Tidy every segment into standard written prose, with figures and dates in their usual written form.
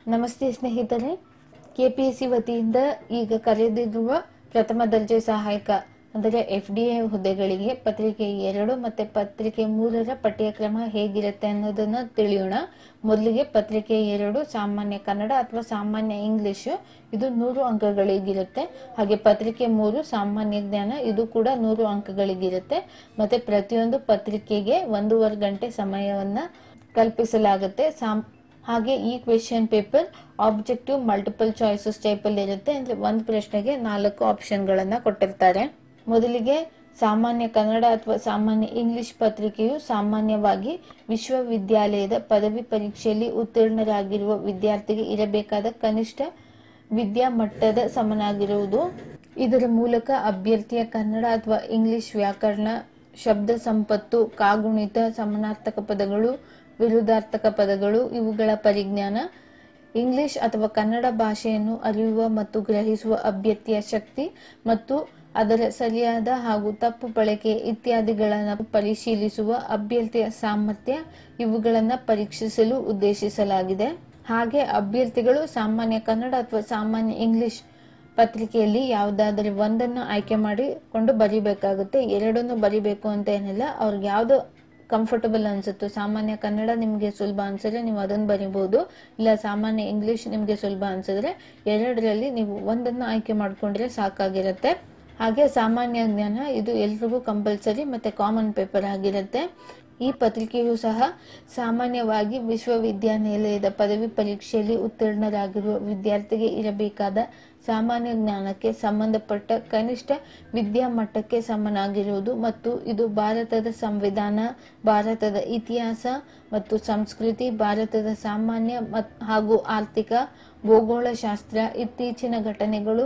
ನಮಸ್ತೆ ಸ್ನೇಹಿತರೆ, ಕೆಪಿಎಸ್ಸಿ ವತಿಯಿಂದ ಈಗ ಕರೆದಿರುವ ಪ್ರಥಮ ದರ್ಜೆ ಸಹಾಯಕ ಅಂದರೆ FDA ಹುದ್ದೆಗಳಿಗೆ ಪತ್ರಿಕೆ 2 ಮತ್ತು ಪತ್ರಿಕೆ 3ರ ಪಠ್ಯಕ್ರಮ ಹೇಗಿರುತ್ತೆ ಅನ್ನೋದನ್ನ ತಿಳಿಯೋಣ. ಮೊದಲಿಗೆ ಪತ್ರಿಕೆ 2 ಸಾಮಾನ್ಯ ಕನ್ನಡ ಅಥವಾ ಸಾಮಾನ್ಯ ಇಂಗ್ಲಿಷ್, ಇದು 100 ಅಂಕಗಳಿಗಿರುತ್ತೆ. ಹಾಗೆ ಪತ್ರಿಕೆ 3 ಸಾಮಾನ್ಯ ಜ್ಞಾನ, ಇದು ಕೂಡ 100 ಅಂಕಗಳಿಗಿರುತ್ತೆ. ಮತ್ತೆ ಪ್ರತಿಯೊಂದು ಪತ್ರಿಕೆಗೆ 1.5 ಗಂಟೆ ಸಮಯವನ್ನ ಕಲ್ಪಿಸಲಾಗುತ್ತೆ. ಹಾಗೆ ಈ question paper objective multiple choices type ಅಲ್ಲಿ ಇರುತ್ತೆ. ಅಂದ್ರೆ ಒಂದು ಪ್ರಶ್ನೆಗೆ 4 ಆಪ್ಷನ್ ಗಳನ್ನ ಕೊಟ್ಟಿರ್ತಾರೆ. ಮೊದಲಿಗೆ ಸಾಮಾನ್ಯ ಕನ್ನಡ ಅಥವಾ ಸಾಮಾನ್ಯ ಇಂಗ್ಲಿಷ್ ಪತ್ರಿಕೆಯು ಸಾಮಾನ್ಯವಾಗಿ ವಿಶ್ವವಿದ್ಯಾಲಯದ ಪದವಿ ಪರೀಕ್ಷೆಯಲ್ಲಿ ಉತ್ತೀರ್ಣರಾಗಿರುವ ವಿದ್ಯಾರ್ಥಿಗೆ ಇರಬೇಕಾದ ಕನಿಷ್ಠ ವಿದ್ಯಾಮಟ್ಟದ ಸಮನಾಗಿರುವುದು. ಇದರ ಮೂಲಕ ಅಭ್ಯರ್ಥಿಯ ಕನ್ನಡ ಅಥವಾ ಇಂಗ್ಲಿಷ್ ವ್ಯಾಕರಣ, ಶಬ್ದ ಸಂಪತ್ತು, ಕಾಗುಣಿತ, ಸಮಾನಾರ್ಥಕ ಪದಗಳು, ವಿರುದ್ಧಾರ್ಥಕ ಪದಗಳು ಇವುಗಳ ಪರಿಜ್ಞಾನ, ಇಂಗ್ಲಿಷ್ ಅಥವಾ ಕನ್ನಡ ಭಾಷೆಯನ್ನು ಅರಿಯುವ ಮತ್ತು ಗ್ರಹಿಸುವ ಅಭ್ಯರ್ಥಿಯ ಶಕ್ತಿ ಮತ್ತು ಅದರ ಸರಿಯಾದ ಹಾಗೂ ತಪ್ಪು ಬಳಕೆ ಇತ್ಯಾದಿಗಳನ್ನು ಪರಿಶೀಲಿಸುವ ಅಭ್ಯರ್ಥಿಯ ಸಾಮರ್ಥ್ಯ ಇವುಗಳನ್ನು ಪರೀಕ್ಷಿಸಲು ಉದ್ದೇಶಿಸಲಾಗಿದೆ. ಹಾಗೆ ಅಭ್ಯರ್ಥಿಗಳು ಸಾಮಾನ್ಯ ಕನ್ನಡ ಅಥವಾ ಸಾಮಾನ್ಯ ಇಂಗ್ಲಿಷ್ ಪತ್ರಿಕೆಯಲ್ಲಿ ಯಾವುದಾದರೂ ಒಂದನ್ನು ಆಯ್ಕೆ ಮಾಡಿಕೊಂಡು ಬರಿಬೇಕಾಗುತ್ತೆ. ಎರಡನ್ನು ಬರಿಬೇಕು ಅಂತ ಏನಿಲ್ಲ, ಅವ್ರಿಗೆ ಯಾವ್ದು ಕಂಫರ್ಟಬಲ್ ಅನ್ಸುತ್ತೋ, ಸಾಮಾನ್ಯ ಕನ್ನಡ ನಿಮ್ಗೆ ಸುಲಭ ಅನ್ಸಿದ್ರೆ ನೀವು ಅದನ್ನ ಬರಿಬಹುದು, ಇಲ್ಲ ಸಾಮಾನ್ಯ ಇಂಗ್ಲಿಷ್ ನಿಮ್ಗೆ ಸುಲಭ ಅನ್ಸಿದ್ರೆ ಎರಡರಲ್ಲಿ ನೀವು ಒಂದನ್ನು ಆಯ್ಕೆ ಮಾಡ್ಕೊಂಡ್ರೆ ಸಾಕಾಗಿರುತ್ತೆ. ಹಾಗೆ ಸಾಮಾನ್ಯ ಜ್ಞಾನ ಇದು ಎಲ್ರಿಗೂ ಕಂಪಲ್ಸರಿ ಮತ್ತೆ ಕಾಮನ್ ಪೇಪರ್ ಆಗಿರುತ್ತೆ. ಈ ಪತ್ರಿಕೆಯು ಸಹ ಸಾಮಾನ್ಯವಾಗಿ ವಿಶ್ವವಿದ್ಯಾನಿಲಯದ ಪದವಿ ಪರೀಕ್ಷೆಯಲ್ಲಿ ಉತ್ತೀರ್ಣರಾಗಿರುವ ವಿದ್ಯಾರ್ಥಿಗೆ ಇರಬೇಕಾದ ಸಾಮಾನ್ಯ ಜ್ಞಾನಕ್ಕೆ ಸಂಬಂಧಪಟ್ಟ ಕನಿಷ್ಠ ವಿದ್ಯಾಮಟ್ಟಕ್ಕೆ ಸಮನಾಗಿರುವುದು ಮತ್ತು ಇದು ಭಾರತದ ಸಂವಿಧಾನ, ಭಾರತದ ಇತಿಹಾಸ ಮತ್ತು ಸಂಸ್ಕೃತಿ, ಭಾರತದ ಸಾಮಾನ್ಯ ಹಾಗೂ ಆರ್ಥಿಕ, ಭೂಗೋಳಶಾಸ್ತ್ರ, ಇತ್ತೀಚಿನ ಘಟನೆಗಳು,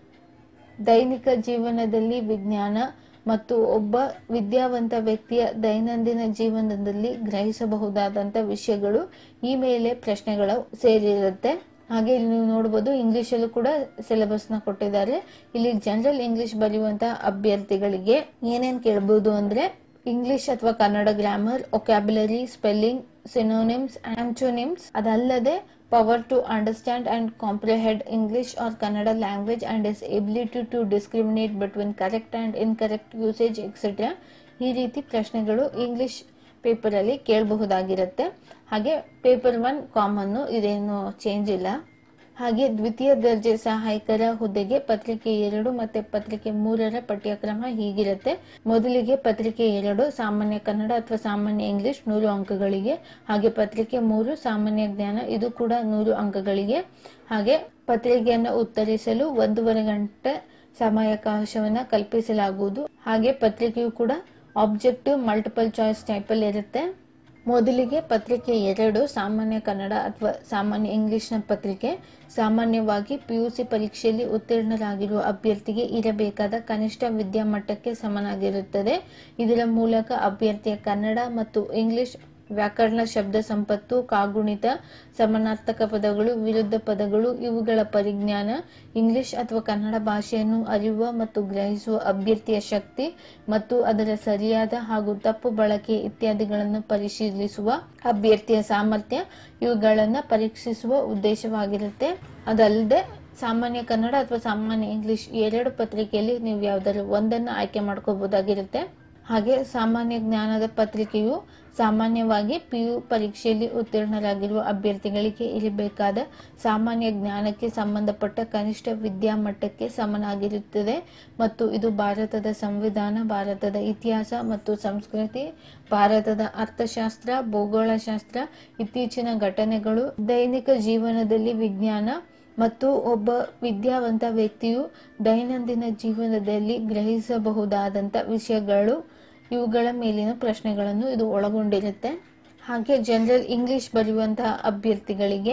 ದೈನಿಕ ಜೀವನದಲ್ಲಿ ವಿಜ್ಞಾನ ಮತ್ತು ಒಬ್ಬ ವಿದ್ಯಾವಂತ ವ್ಯಕ್ತಿಯ ದೈನಂದಿನ ಜೀವನದಲ್ಲಿ ಗ್ರಹಿಸಬಹುದಾದಂತ ವಿಷಯಗಳು ಈ ಮೇಲೆ ಪ್ರಶ್ನೆಗಳು ಸೇರಿರುತ್ತೆ. ಹಾಗೆ ಇಲ್ಲಿ ನೀವು ನೋಡಬಹುದು, ಇಂಗ್ಲಿಷ್ ಅಲ್ಲೂ ಕೂಡ ಸಿಲೆಬಸ್ ನ ಕೊಟ್ಟಿದ್ದಾರೆ. ಇಲ್ಲಿ ಜನರಲ್ ಇಂಗ್ಲಿಷ್ ಬರೆಯುವಂತಹ ಅಭ್ಯರ್ಥಿಗಳಿಗೆ ಏನೇನ್ ಕೇಳಬಹುದು ಅಂದ್ರೆ ಇಂಗ್ಲಿಷ್ ಅಥವಾ Kannada grammar, vocabulary, spelling, synonyms, antonyms, ಅದಲ್ಲದೆ power to understand and comprehend English or Kannada language and its ability to discriminate between correct and incorrect usage etc. ಈ ರೀತಿ ಪ್ರಶ್ನೆಗಳು ಇಂಗ್ಲಿಷ್ ಪೇಪರ್ ಅಲ್ಲಿ ಕೇಳಬಹುದಾಗಿರುತ್ತೆ. ಹಾಗೆ ಪೇಪರ್ 1 ಕಾಮನ್, ಇದೇನು ಚೇಂಜ್ ಇಲ್ಲ. ಹಾಗೆ ದ್ವಿತೀಯ ದರ್ಜೆ ಸಹಾಯಕರ ಹುದ್ದೆಗೆ ಪತ್ರಿಕೆ 2 ಮತ್ತೆ ಪತ್ರಿಕೆ 3ರ ಪಠ್ಯಕ್ರಮ ಹೀಗಿರುತ್ತೆ. ಮೊದಲಿಗೆ ಪತ್ರಿಕೆ 2 ಸಾಮಾನ್ಯ ಕನ್ನಡ ಅಥವಾ ಸಾಮಾನ್ಯ ಇಂಗ್ಲಿಷ್ 100 ಅಂಕಗಳಿಗೆ. ಹಾಗೆ ಪತ್ರಿಕೆ 3 ಸಾಮಾನ್ಯ ಜ್ಞಾನ, ಇದು ಕೂಡ 100 ಅಂಕಗಳಿಗೆ. ಹಾಗೆ ಪತ್ರಿಕೆಯನ್ನು ಉತ್ತರಿಸಲು 1.5 ಗಂಟೆ ಸಮಯಾವಕಾಶವನ್ನ ಕಲ್ಪಿಸಲಾಗುವುದು. ಹಾಗೆ ಪತ್ರಿಕೆಯು ಕೂಡ ಆಬ್ಜೆಕ್ಟಿವ್ ಮಲ್ಟಿಪಲ್ ಚಾಯ್ಸ್ ಟೈಪ್ ಅಲ್ಲಿ ಇರುತ್ತೆ. ಮೊದಲಿಗೆ ಪತ್ರಿಕೆ 2 ಸಾಮಾನ್ಯ ಕನ್ನಡ ಅಥವಾ ಸಾಮಾನ್ಯ ಇಂಗ್ಲಿಷ್ ನ ಪತ್ರಿಕೆ ಸಾಮಾನ್ಯವಾಗಿ PUC ಪರೀಕ್ಷೆಯಲ್ಲಿ ಉತ್ತೀರ್ಣರಾಗಿರುವ ಅಭ್ಯರ್ಥಿಗೆ ಇರಬೇಕಾದ ಕನಿಷ್ಠ ವಿದ್ಯಾಮಟ್ಟಕ್ಕೆ ಸಮನಾಗಿರುತ್ತದೆ. ಇದರ ಮೂಲಕ ಅಭ್ಯರ್ಥಿಯ ಕನ್ನಡ ಮತ್ತು ಇಂಗ್ಲಿಷ್ ವ್ಯಾಕರಣ, ಶಬ್ದ ಸಂಪತ್ತು, ಕಾಗುಣಿತ, ಸಮಾನಾರ್ಥಕ ಪದಗಳು, ವಿರುದ್ಧ ಪದಗಳು ಇವುಗಳ ಪರಿಜ್ಞಾನ, ಇಂಗ್ಲಿಷ್ ಅಥವಾ ಕನ್ನಡ ಭಾಷೆಯನ್ನು ಅರಿಯುವ ಮತ್ತು ಗ್ರಹಿಸುವ ಅಭ್ಯರ್ಥಿಯ ಶಕ್ತಿ ಮತ್ತು ಅದರ ಸರಿಯಾದ ಹಾಗೂ ತಪ್ಪು ಬಳಕೆ ಇತ್ಯಾದಿಗಳನ್ನು ಪರಿಶೀಲಿಸುವ ಅಭ್ಯರ್ಥಿಯ ಸಾಮರ್ಥ್ಯ ಇವುಗಳನ್ನು ಪರೀಕ್ಷಿಸುವ ಉದ್ದೇಶವಾಗಿರುತ್ತೆ. ಅದಲ್ಲದೆ ಸಾಮಾನ್ಯ ಕನ್ನಡ ಅಥವಾ ಸಾಮಾನ್ಯ ಇಂಗ್ಲಿಷ್ ಎರಡು ಪತ್ರಿಕೆಯಲ್ಲಿ ನೀವು ಯಾವ್ದಾದ್ರು ಒಂದನ್ನು ಆಯ್ಕೆ ಮಾಡ್ಕೋಬಹುದಾಗಿರುತ್ತೆ. ಹಾಗೆ ಸಾಮಾನ್ಯ ಜ್ಞಾನದ ಪತ್ರಿಕೆಯು ಸಾಮಾನ್ಯವಾಗಿ PU ಪರೀಕ್ಷೆಯಲ್ಲಿ ಉತ್ತೀರ್ಣರಾಗಿರುವ ಅಭ್ಯರ್ಥಿಗಳಿಗೆ ಇರಬೇಕಾದ ಸಾಮಾನ್ಯ ಜ್ಞಾನಕ್ಕೆ ಸಂಬಂಧಪಟ್ಟ ಕನಿಷ್ಠ ವಿದ್ಯಾಮಟ್ಟಕ್ಕೆ ಸಮನಾಗಿರುತ್ತದೆ ಮತ್ತು ಇದು ಭಾರತದ ಸಂವಿಧಾನ, ಭಾರತದ ಇತಿಹಾಸ ಮತ್ತು ಸಂಸ್ಕೃತಿ, ಭಾರತದ ಅರ್ಥಶಾಸ್ತ್ರ, ಭೂಗೋಳಶಾಸ್ತ್ರ, ಇತ್ತೀಚಿನ ಘಟನೆಗಳು, ದೈನಿಕ ಜೀವನದಲ್ಲಿ ವಿಜ್ಞಾನ ಮತ್ತು ಒಬ್ಬ ವಿದ್ಯಾವಂತ ವ್ಯಕ್ತಿಯು ದೈನಂದಿನ ಜೀವನದಲ್ಲಿ ಗ್ರಹಿಸಬಹುದಾದಂತ ವಿಷಯಗಳು ಇವುಗಳ ಮೇಲಿನ ಪ್ರಶ್ನೆಗಳನ್ನು ಇದು ಒಳಗೊಂಡಿರುತ್ತೆ. ಹಾಗೆ ಜನರಲ್ ಇಂಗ್ಲಿಷ್ ಬರೆಯುವಂತಹ ಅಭ್ಯರ್ಥಿಗಳಿಗೆ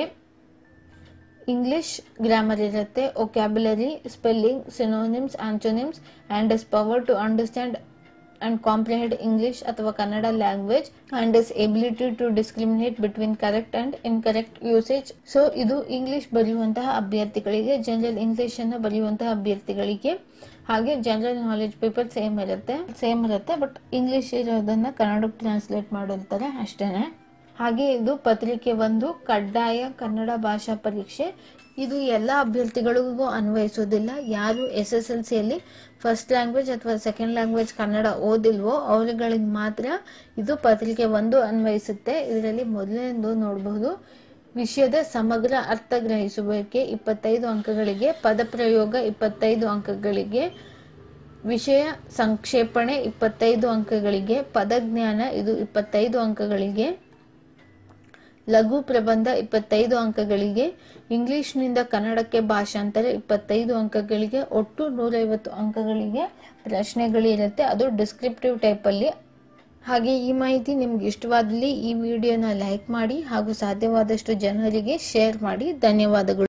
ಇಂಗ್ಲಿಷ್ ಗ್ರಾಮರ್ ಇರುತ್ತೆ, vocabulary, spelling, synonyms, antonyms and its power to understand and comprehend English ಅಥವಾ Kannada language and its ability to discriminate between correct and incorrect usage. So ಇದು ಇಂಗ್ಲಿಷ್ ಬರೆಯುವಂತಹ ಅಭ್ಯರ್ಥಿಗಳಿಗೆ, ಜನರಲ್ ಇಂಗ್ಲಿಷ್ ಅನ್ನು ಬರೆಯುವಂತಹ ಅಭ್ಯರ್ಥಿಗಳಿಗೆ. ಹಾಗೆ ಜನರಲ್ ನಾಲೆಜ್ ಪೇಪರ್ ಸೇಮ್ ಇರುತ್ತೆ, but English ಇರೋದನ್ನ ಕನ್ನಡಕ್ಕೆ ಟ್ರಾನ್ಸ್ಲೇಟ್ ಮಾಡಿರ್ತಾರೆ ಅಷ್ಟೇನೆ. ಹಾಗೆ ಇದು ಪತ್ರಿಕೆ 1 ಕಡ್ಡಾಯ ಕನ್ನಡ ಭಾಷಾ ಪರೀಕ್ಷೆ. ಇದು ಎಲ್ಲ ಅಭ್ಯರ್ಥಿಗಳಿಗೂ ಅನ್ವಯಿಸೋದಿಲ್ಲ. ಯಾರು SSLCಯಲ್ಲಿ ಫಸ್ಟ್ ಲ್ಯಾಂಗ್ವೇಜ್ ಅಥವಾ ಸೆಕೆಂಡ್ ಲ್ಯಾಂಗ್ವೇಜ್ ಕನ್ನಡ ಓದಿಲ್ವೋ ಅವರುಗಳಿಗೆ ಮಾತ್ರ ಇದು ಪತ್ರಿಕೆ 1 ಅನ್ವಯಿಸುತ್ತೆ. ಇದರಲ್ಲಿ ಮೊದಲನೇದು ನೋಡಬಹುದು, ವಿಷಯದ ಸಮಗ್ರ ಅರ್ಥ ಗ್ರಹಿಸುವಿಕೆ 25 ಅಂಕಗಳಿಗೆ, ಪದಪ್ರಯೋಗ 25 ಅಂಕಗಳಿಗೆ, ವಿಷಯ ಸಂಕ್ಷೇಪಣೆ 25 ಅಂಕಗಳಿಗೆ, ಪದಜ್ಞಾನ ಇದು 25 ಅಂಕಗಳಿಗೆ, ಲಘು ಪ್ರಬಂಧ 25 ಅಂಕಗಳಿಗೆ, ಇಂಗ್ಲಿಷ್ನಿಂದ ಕನ್ನಡಕ್ಕೆ ಭಾಷಾಂತರ 25 ಅಂಕಗಳಿಗೆ, ಒಟ್ಟು 150 ಅಂಕಗಳಿಗೆ ಪ್ರಶ್ನೆಗಳಿರುತ್ತೆ. ಅದು ಡಿಸ್ಕ್ರಿಪ್ಟಿವ್ ಟೈಪಲ್ಲಿ. ಹಾಗೆ ಈ ಮಾಹಿತಿ ನಿಮ್ಗೆ ಇಷ್ಟವಾದಲ್ಲಿ ಈ ವಿಡಿಯೋನ ಲೈಕ್ ಮಾಡಿ ಹಾಗೂ ಸಾಧ್ಯವಾದಷ್ಟು ಜನರಿಗೆ ಶೇರ್ ಮಾಡಿ. ಧನ್ಯವಾದಗಳು.